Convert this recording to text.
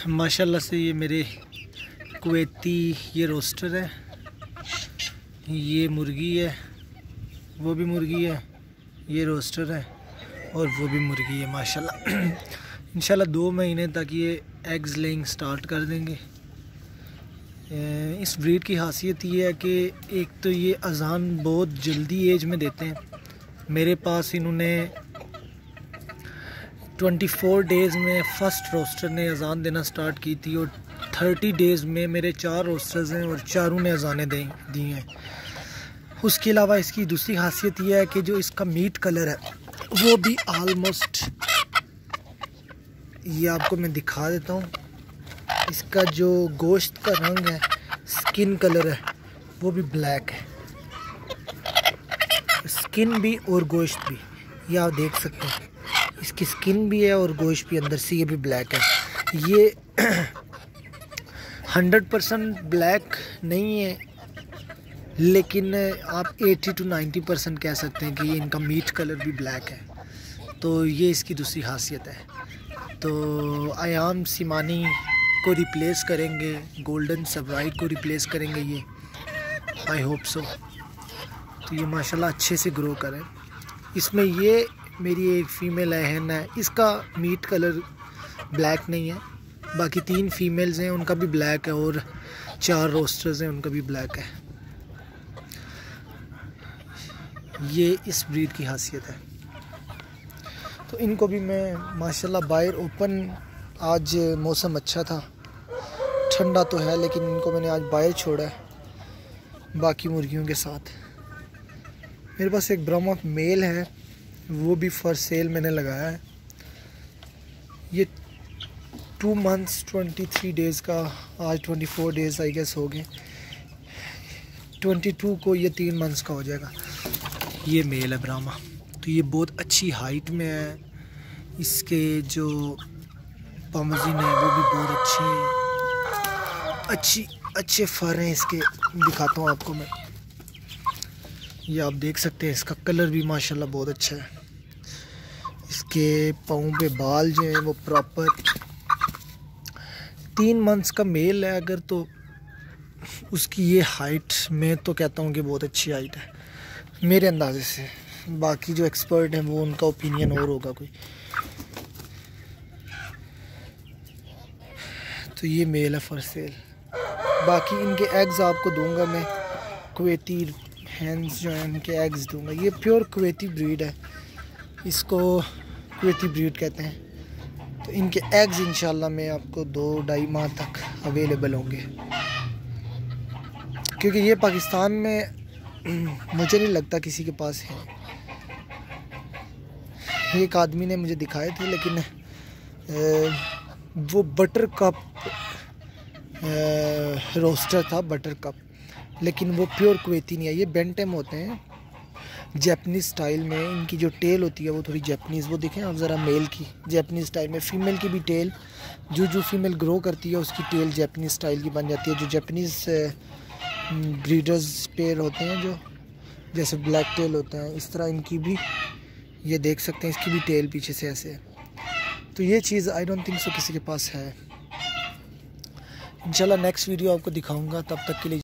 माशाल्लाह से ये मेरे कुवैती ये रोस्टर है, ये मुर्गी है, वो भी मुर्गी है, ये रोस्टर है और वो भी मुर्गी है माशाल्लाह। इंशाल्लाह 2 महीने तक ये एग्स लेइंग स्टार्ट कर देंगे। इस ब्रीड की खासियत ये है कि एक तो ये अजान बहुत जल्दी एज में देते हैं। मेरे पास इन्होंने 24 डेज़ में फ़र्स्ट रोस्टर ने अजान देना स्टार्ट की थी और 30 डेज़ में मेरे 4 रोस्टर्स हैं और चारों ने अजानें दी हैं। उसके अलावा इसकी दूसरी खासियत यह है कि जो इसका मीट कलर है वो भी आलमोस्ट, ये आपको मैं दिखा देता हूँ, इसका जो गोश्त का रंग है, स्किन कलर है, वो भी ब्लैक है। स्किन भी और गोश्त भी, ये आप देख सकते हैं, इसकी स्किन भी है और गोश्त भी अंदर से ये भी ब्लैक है। ये 100% ब्लैक नहीं है, लेकिन आप 80 to 90% कह सकते हैं कि ये इनका मीट कलर भी ब्लैक है। तो ये इसकी दूसरी खासियत है। तो आयाम सिमानी को रिप्लेस करेंगे, गोल्डन सब्राइट को रिप्लेस करेंगे ये, आई होप सो। तो ये माशाल्लाह अच्छे से ग्रो करें। इसमें ये मेरी एक फ़ीमेल हैन है, इसका मीट कलर ब्लैक नहीं है, बाकी 3 फीमेल्स हैं उनका भी ब्लैक है और 4 रोस्टर्स हैं उनका भी ब्लैक है। ये इस ब्रीड की खासियत है। तो इनको भी मैं माशाल्लाह बाहर ओपन, आज मौसम अच्छा था, ठंडा तो है, लेकिन इनको मैंने आज बाहर छोड़ा है बाकी मुर्गियों के साथ। मेरे पास एक ब्राह्मा मेल है, वो भी फॉर सेल मैंने लगाया है। ये 2 months 23 डेज़ का, आज 24 डेज़ आई गेस हो गए, 22 को ये 3 months का हो जाएगा। ये मेल है ब्राह्मा, तो ये बहुत अच्छी हाइट में है। इसके जो पामजिन है वो भी बहुत अच्छे फर हैं इसके, दिखाता हूँ आपको मैं। ये आप देख सकते हैं, इसका कलर भी माशाल्लाह बहुत अच्छा है। इसके पाँव पे बाल जो हैं वो प्रॉपर, 3 months का मेल है अगर, तो उसकी ये हाइट मैं तो कहता हूँ कि बहुत अच्छी हाइट है मेरे अंदाजे से। बाकी जो एक्सपर्ट हैं वो उनका ओपिनियन और होगा कोई। तो ये मेल है फॉर सेल। बाकी इनके एग्स आपको दूंगा मैं, कुवैती हैंस जो हैं इनके एग्स दूंगा। ये प्योर कुवैती ब्रीड है, इसको कुवैती ब्रीड कहते हैं। तो इनके एग्स इंशाल्लाह मैं आपको 2-2.5 माह तक अवेलेबल होंगे, क्योंकि ये पाकिस्तान में मुझे नहीं लगता किसी के पास है। एक आदमी ने मुझे दिखाए थे, लेकिन वो बटर कप रोस्टर था, बटर कप, लेकिन वो प्योर कुवैती नहीं है। ये बेंटम होते हैं जैपनीज़ स्टाइल में, इनकी जो टेल होती है वो थोड़ी जैपनीज़, वो देखें आप ज़रा मेल की जैपनीज़ स्टाइल में, फ़ीमेल की भी टेल, जो फीमेल ग्रो करती है उसकी टेल जैपनीज़ स्टाइल की बन जाती है। जो जैपनीज़ ब्रीडर्स पेयर होते हैं, जो जैसे ब्लैक टेल होते हैं, इस तरह इनकी भी, ये देख सकते हैं, इसकी भी टेल पीछे से ऐसे है। तो ये चीज़ आई डोंट थिंक सो किसी के पास है। इंशाल्लाह नेक्स्ट वीडियो आपको दिखाऊंगा, तब तक के लिए